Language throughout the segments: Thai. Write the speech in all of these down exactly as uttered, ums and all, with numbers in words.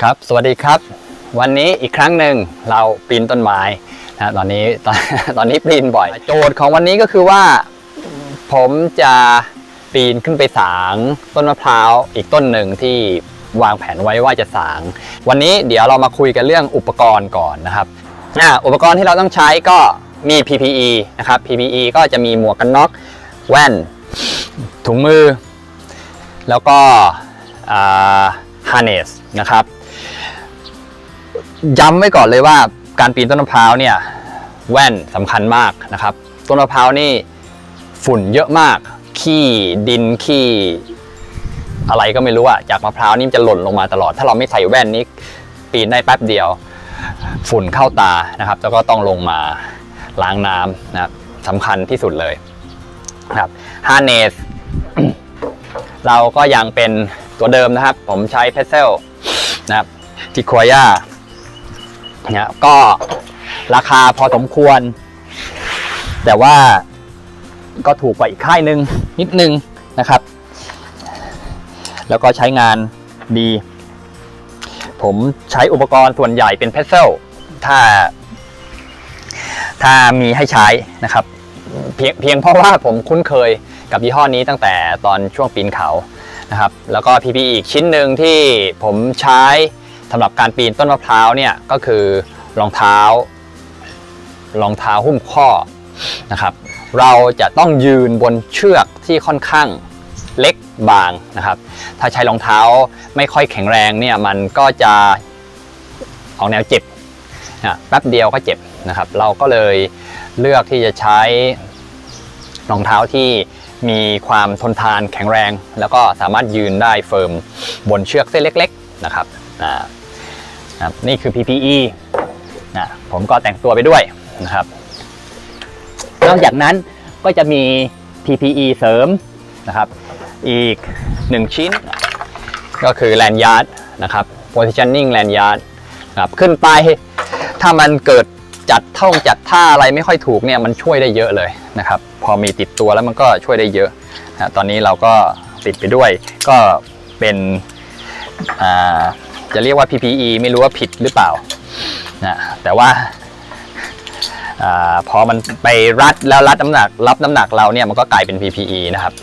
ครับสวัสดีครับวันนี้อีกครั้งหนึ่งเราปีนต้นไม้นะตอนนี้ตอนตอนนี้ปีนบ่อยโจทย์ของวันนี้ก็คือว่าผมจะปีนขึ้นไปสางต้นมะพร้าวอีกต้นหนึ่งที่วางแผนไว้ว่าจะสางวันนี้เดี๋ยวเรามาคุยกันเรื่องอุปกรณ์ก่อนนะครับอุปกรณ์ที่เราต้องใช้ก็มี พี พี อี นะครับ พี พี อี ก็จะมีหมวกกันน็อกแว่นถุงมือแล้วก็ฮาร์เนสนะครับย้ำไว้ก่อนเลยว่าการปีนต้นมะพร้าวเนี่ยแว่นสำคัญมากนะครับต้นมะพร้าวนี่ฝุ่นเยอะมากขี้ดินขี้อะไรก็ไม่รู้อะจากมะพร้าวนี่จะหล่นลงมาตลอดถ้าเราไม่ใส่แว่นนี้ปีนได้แป๊บเดียวฝุ่นเข้าตานะครับแล้วก็ต้องลงมาล้างน้ำนะครับสำคัญที่สุดเลยนะครับฮาร์เนส เราก็ยังเป็นตัวเดิมนะครับผมใช้เพซเซลนะครับทิควายาเนี่ยก็ราคาพอสมควรแต่ว่าก็ถูกกว่าอีกค่ายหนึ่งนิดนึงนะครับแล้วก็ใช้งานดีผมใช้อุปกรณ์ส่วนใหญ่เป็นเพซเซลถ้าถ้ามีให้ใช้นะครับเพียงเพียงเพราะว่าผมคุ้นเคยกับยี่ห้อนี้ตั้งแต่ตอนช่วงปีนเขานะครับแล้วก็ พี พี อี อีกชิ้นหนึ่งที่ผมใช้สำหรับการปีนต้นมะพร้าวเนี่ยก็คือรองเท้ารองเท้าหุ้มข้อนะครับเราจะต้องยืนบนเชือกที่ค่อนข้างเล็กบางนะครับถ้าใช้รองเท้าไม่ค่อยแข็งแรงเนี่ยมันก็จะออกแนวเจ็บนะแป๊บเดียวก็เจ็บนะครับเราก็เลยเลือกที่จะใช้รองเท้าที่มีความทนทานแข็งแรงแล้วก็สามารถยืนได้เฟิร์มบนเชือกเส้นเล็กๆนะครับนี่คือ พี พี อี นะผมก็แต่งตัวไปด้วยนะครับนอกจากนั้นก็จะมี พี พี อี เสริมนะครับอีกหนึ่งชิ้นก็คือแลนยาร์ดนะครับ positioning แลนยาร์ดนะครับขึ้นไปถ้ามันเกิดจัดท่องจัดท่าอะไรไม่ค่อยถูกเนี่ยมันช่วยได้เยอะเลยนะครับพอมีติดตัวแล้วมันก็ช่วยได้เยอะนะตอนนี้เราก็ติดไปด้วยก็เป็นจะเรียกว่า พี พี อี ไม่รู้ว่าผิดหรือเปล่านะแต่ว่าอพอมันไปรัดแล้วรัดน้ำหนักรับน้ำหนักเราเนี่ยมันก็กลายเป็น พี พี อี นะครับ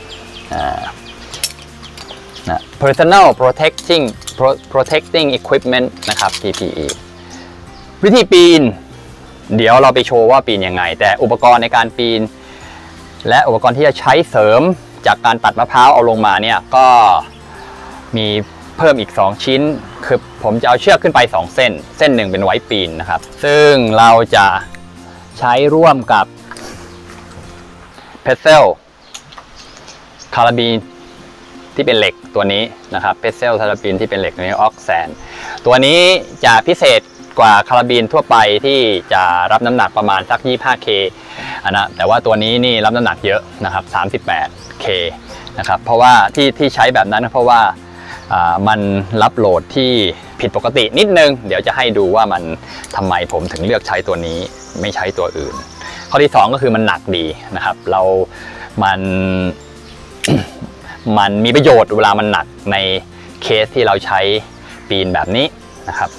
นะ personal protecting protecting equipment นะครับ พี พี อี วิธีปีนเดี๋ยวเราไปโชว์ว่าปีนยังไงแต่อุปกรณ์ในการปีนและอุปกรณ์ที่จะใช้เสริมจากการตัดมะพร้าวเอาลงมาเนี่ยก็มีเพิ่มอีกสองชิ้นคือผมจะเอาเชือกขึ้นไปสองเส้นเส้นหนึ่งเป็นไว้ปีนนะครับซึ่งเราจะใช้ร่วมกับเพซเซลคาราบีนที่เป็นเหล็กตัวนี้นะครับเพซเซลคาราบีนที่เป็นเหล็กตัวนี้ออกแซนตัวนี้จะพิเศษกว่าคาราบีนทั่วไปที่จะรับน้ำหนักประมาณสัก ยี่สิบห้าเค อันนะแต่ว่าตัวนี้นี่รับน้ำหนักเยอะนะครับ สามสิบแปดเค นะครับเพราะว่าที่ที่ใช้แบบนั้นเพราะว่ามันรับโหลดที่ผิดปกตินิดนึงเดี๋ยวจะให้ดูว่ามันทำไมผมถึงเลือกใช้ตัวนี้ไม่ใช้ตัวอื่นข้อที่สองก็คือมันหนักดีนะครับเรามัน มันมีประโยชน์เวลามันหนักในเคสที่เราใช้ปีนแบบนี้นะครับ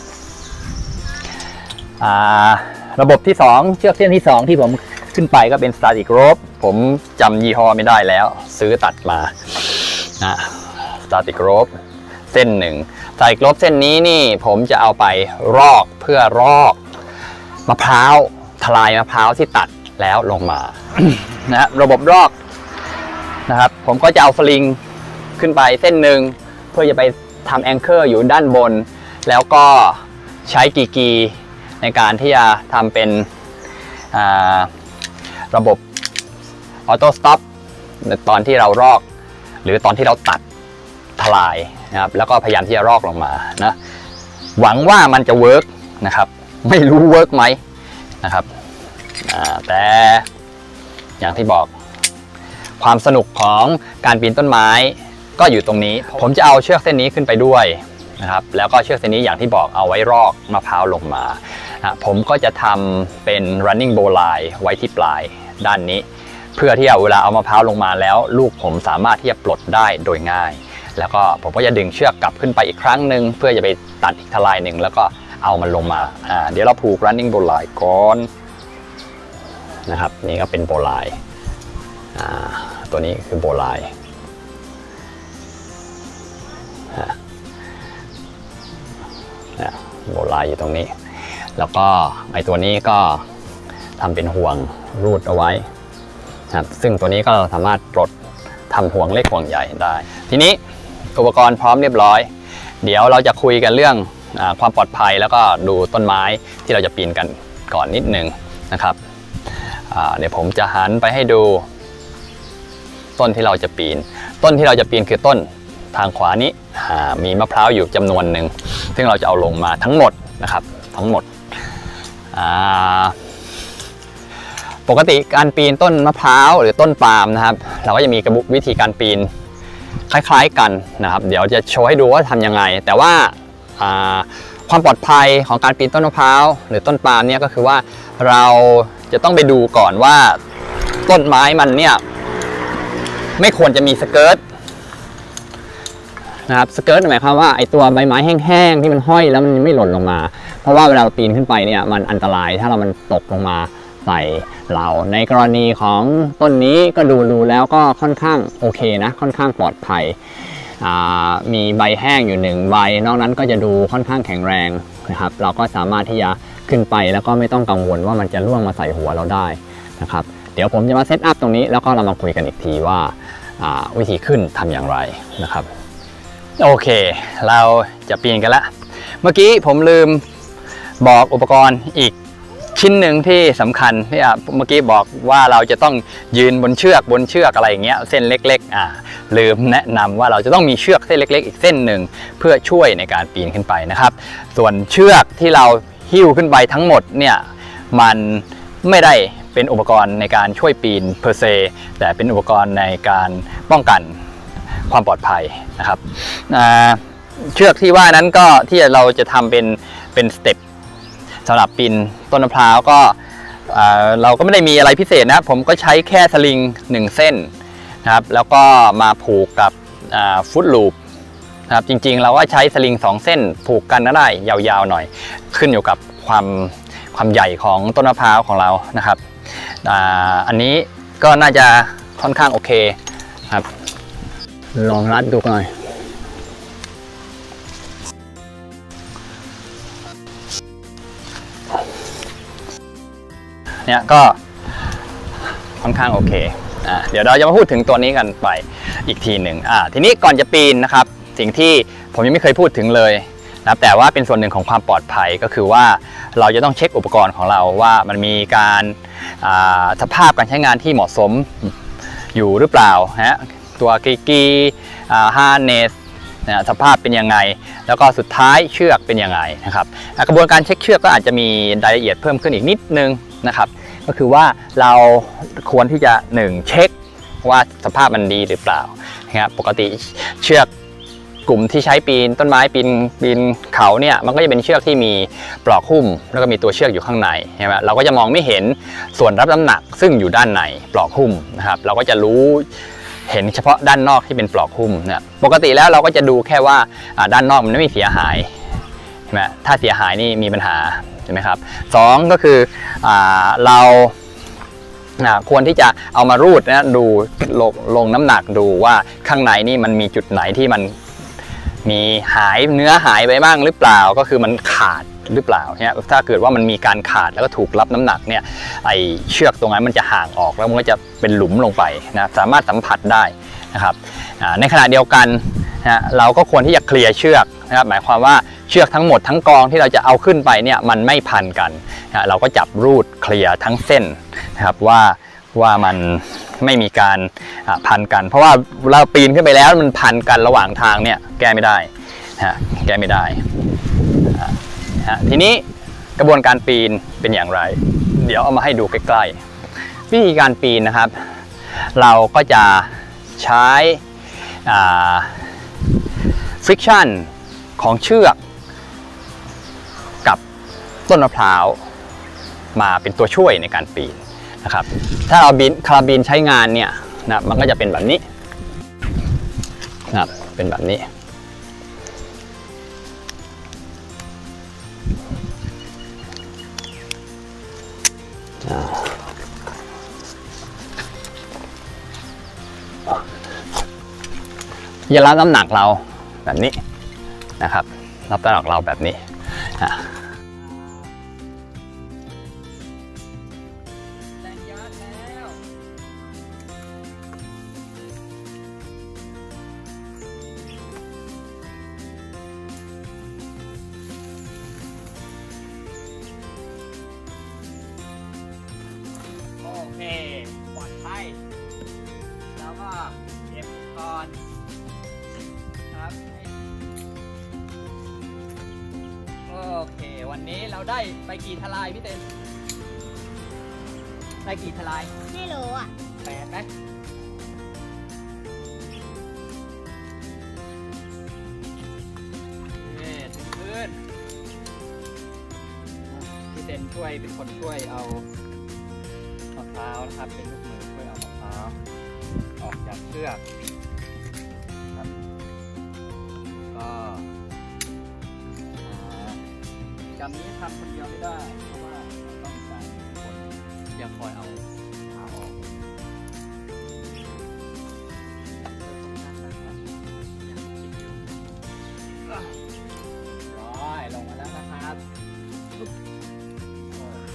ระบบที่สองเชือกเส้นที่สองที่ผมขึ้นไปก็เป็น static rope ผมจำยี่ห้อไม่ได้แล้วซื้อตัดมานะ static rope เส้นหนึ่ง static rope เส้นนี้นี่ผมจะเอาไปรอกเพื่อรอกมะพร้าวทลายมะพร้าวที่ตัดแล้วลงมา นะระบบรอกนะครับผมก็จะเอาสลิงขึ้นไปเส้นหนึ่งเพื่อจะไปทำแองเกอร์อยู่ด้านบนแล้วก็ใช้กีกีในการที่จะทำเป็นระบบออโต้สต็อปตอนที่เรารอกหรือตอนที่เราตัดทลายนะครับแล้วก็พยายามที่จะรอกลงมานะหวังว่ามันจะเวิร์กนะครับไม่รู้เวิร์กไหมนะครับแต่อย่างที่บอกความสนุกของการปีนต้นไม้ก็อยู่ตรงนี้ผมจะเอาเชือกเส้นนี้ขึ้นไปด้วยนะครับแล้วก็เชือกเส้นนี้อย่างที่บอกเอาไว้รอกมะพร้าวลงมานะผมก็จะทำเป็น running bow line ไว้ที่ปลายด้านนี้เพื่อที่เวลาเอามะพร้าวลงมาแล้วลูกผมสามารถที่จะปลดได้โดยง่ายแล้วก็ผมก็จะดึงเชือกกลับขึ้นไปอีกครั้งหนึ่งเพื่อจะไปตัดอีกทลายหนึ่งแล้วก็เอามันลงมาอ่าเดี๋ยวเราผูก running bow line ก่อนนะครับนี่ก็เป็นโบว์ไลน์อ่าตัวนี้คือโบว์ไลน์โบว์ไลน์อยู่ตรงนี้แล้วก็ไอตัวนี้ก็ทำเป็นห่วงรูดเอาไว้นะครับซึ่งตัวนี้ก็สามารถปลดทำห่วงเล็กห่วงใหญ่ได้ทีนี้อุปกรณ์พร้อมเรียบร้อยเดี๋ยวเราจะคุยกันเรื่องอความปลอดภัยแล้วก็ดูต้นไม้ที่เราจะปีนกันก่อนนิดนึงนะครับเดี๋ยวผมจะหันไปให้ดูต้นที่เราจะปีนต้นที่เราจะปีนคือต้นทางขวานี้มีมะพร้าวอยู่จำนวนหนึ่งซึ่งเราจะเอาลงมาทั้งหมดนะครับทั้งหมดปกติการปีนต้นมะพร้าวหรือต้นปาล์มนะครับเราก็จะมีกระบวนวิธีการปีนคล้ายๆกันนะครับเดี๋ยวจะโชว์ให้ดูว่าทำยังไงแต่ว่าความปลอดภัยของการปีนต้นมะพร้าวหรือต้นปาล์มเนี่ยก็คือว่าเราจะต้องไปดูก่อนว่าต้นไม้มันเนี่ยไม่ควรจะมีสเกิร์ตนะครับสเกิร์ตหมายความว่าไอตัวใบไม้แห้งๆที่มันห้อยแล้วมันไม่หล่นลงมาเพราะว่าเวลาเราปีนขึ้นไปเนี่ยมันอันตรายถ้าเรามันตกลงมาใส่เราในกรณีของต้นนี้ก็ดูดูแล้วก็ค่อนข้างโอเคนะค่อนข้างปลอดภัยมีใบแห้งอยู่หนึ่งใบนอกนั้นก็จะดูค่อนข้างแข็งแรงนะครับเราก็สามารถที่จะขึ้นไปแล้วก็ไม่ต้องกังวลว่ามันจะร่วงมาใส่หัวเราได้นะครับเดี๋ยวผมจะมาเซตอัพตรงนี้แล้วก็เรามาคุยกันอีกทีว่าวิธีขึ้นทำอย่างไรนะครับโอเคเราจะปีนกันละเมื่อกี้ผมลืมบอกอุปกรณ์อีกชิ้นหนึ่งที่สำคัญที่เมื่อกี้บอกว่าเราจะต้องยืนบนเชือกบนเชือกอะไรอย่างเงี้ยเส้นเล็กๆอ่าลืมแนะนำว่าเราจะต้องมีเชือกเส้นเล็กๆอีกเส้นหนึ่งเพื่อช่วยในการปีนขึ้นไปนะครับส่วนเชือกที่เราหิ้วขึ้นไปทั้งหมดเนี่ยมันไม่ได้เป็นอุปกรณ์ในการช่วยปีนเพอร์เซแต่เป็นอุปกรณ์ในการป้องกันความปลอดภัยนะครับเชือกที่ว่านั้นก็ที่เราจะทำเป็นเป็นสเต็ปสำหรับปีนต้นมะพร้าวก็เราก็ไม่ได้มีอะไรพิเศษนะผมก็ใช้แค่สลิงหนึ่งเส้นนะครับแล้วก็มาผูกกับฟุตลูปนะครับจริงๆเราก็ใช้สลิงสองเส้นผูกกันก็ได้ยาวๆหน่อยขึ้นอยู่กับความความใหญ่ของต้นมะพร้าวของเรานะครับอันนี้ก็น่าจะค่อนข้างโอเคครับลองรัดดูหน่อยเนี่ยก็ค่อนข้างโอเคอ่าเดี๋ยวเราจะมาพูดถึงตัวนี้กันไปอีกทีหนึ่งอ่าทีนี้ก่อนจะปีนนะครับสิ่งที่ผมยังไม่เคยพูดถึงเลยนะแต่ว่าเป็นส่วนหนึ่งของความปลอดภัยก็คือว่าเราจะต้องเช็คอุปกรณ์ของเราว่ามันมีการสภาพการใช้งานที่เหมาะสมอยู่หรือเปล่าฮะตัวกีกีฮาร์เนสสภาพเป็นยังไงแล้วก็สุดท้ายเชือกเป็นยังไงนะครับกระบวนการเช็คเชือกก็อาจจะมีรายละเอียดเพิ่มขึ้นอีกนิดนึงนะครับก็คือว่าเราควรที่จะหนึ่งเช็คว่าสภาพมันดีหรือเปล่านะครับปกติเชือกกลุ่มที่ใช้ปีนต้นไม้ปีนปีนเขาเนี่ยมันก็จะเป็นเชือกที่มีปลอกหุ้มแล้วก็มีตัวเชือกอยู่ข้างในใช่ไหมเราก็จะมองไม่เห็นส่วนรับน้ำหนักซึ่งอยู่ด้านในปลอกหุ้มนะครับเราก็จะรู้เห็นเฉพาะด้านนอกที่เป็นปลอกหุ้มเนี่ยปกติแล้วเราก็จะดูแค่ว่าด้านนอกมันไม่เสียหายใช่ไหมถ้าเสียหายนี่มีปัญหาใช่ไหมครับสองก็คือเราควรที่จะเอามารูดนะดูลงลงน้ำหนักดูว่าข้างในนี่มันมีจุดไหนที่มันมีหายเนื้อหายไปบ้างหรือเปล่าก็คือมันขาดหรือเปล่าเนี่ยถ้าเกิดว่ามันมีการขาดแล้วก็ถูกรับน้ำหนักเนี่ยไอเชือกตรงนั้นมันจะห่างออกแล้วมันก็จะเป็นหลุมลงไปนะสามารถสัมผัสได้นะครับในขณะเดียวกันนะเราก็ควรที่จะเคลียร์เชือกนะครับหมายความว่าเชือกทั้งหมดทั้งกองที่เราจะเอาขึ้นไปเนี่ยมันไม่พันกันนะเราก็จับรูดเคลียร์ทั้งเส้นนะครับว่าว่ามันไม่มีการพันกันเพราะว่าเราปีนขึ้นไปแล้วมันพันกันระหว่างทางเนี่ยแก้ไม่ได้นะแก้ไม่ได้นะทีนี้กระบวนการปีนเป็นอย่างไรเดี๋ยวเอามาให้ดูใกล้ๆวิธีการปีนนะครับเราก็จะใช้friction ของเชือกกับต้นมะพร้าวมาเป็นตัวช่วยในการปีนนะครับถ้าเราบินคาราบินใช้งานเนี่ยนะมันก็จะเป็นแบบนี้นะครับเเป็นแบบนี้จะรับน้ำหนักเราแบบนี้นะครับรับน้ำหนักเราแบบนี้แรงยัดแล้วโอเคปลอดภัยแล้วก็เก็บก่อนโอเควันนี้เราได้ไปกี่ทลายพี่เต้นได้กี่ทลายไม่รู้อ่ะแปดไหมนี่ถึงพื้นพี่เต้นช่วยเป็นคนช่วยเอามะพร้าวนะครับเป็นลูกมือช่วยเอามะพร้าวออกจากเชือกครับก็กรรมนี้ทำคนเดียวไม่ได้เพราะว่าต้องการคนที่จะคอยเอาขาออกร้อยลงมาแล้วนะครับโอเค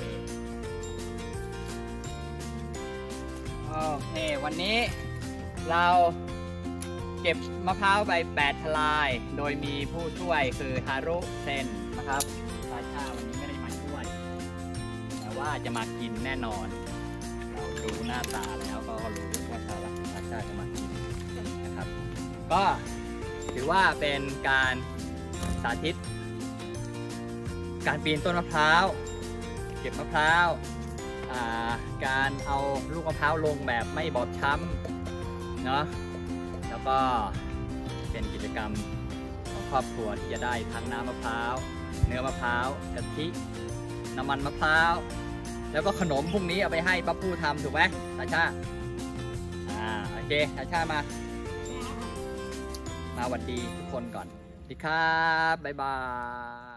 โอเควันนี้เราเก็บมะพร้าวไปแปดทลายโดยมีผู้ช่วยคือฮารุเซนนะครับตาชาวันนี้ไม่ได้มาช่วยแต่ว่าจะมากินแน่นอนเราดูหน้าตาแล้วก็รู้ว่าตาตาชาจะมากินนะครับก็ถือว่าเป็นการสาธิตการปีนต้นมะพร้าวเก็บมะพร้าวการเอาลูกมะพร้าวลงแบบไม่บอบช้ำเนาะแล้วก็เป็นกิจกรรมของครอบครัวที่จะได้ทั้งน้ำมะพร้าวเนื้อมะพร้าวกะทิน้ำมันมะพร้าวแล้วก็ขนมพวกนี้เอาไปให้ป้าปูทำถูกไหมตาชาอ่าโอเคตาชามามาหวัดดีทุกคนก่อนสวัสดีครับบ๊ายบาย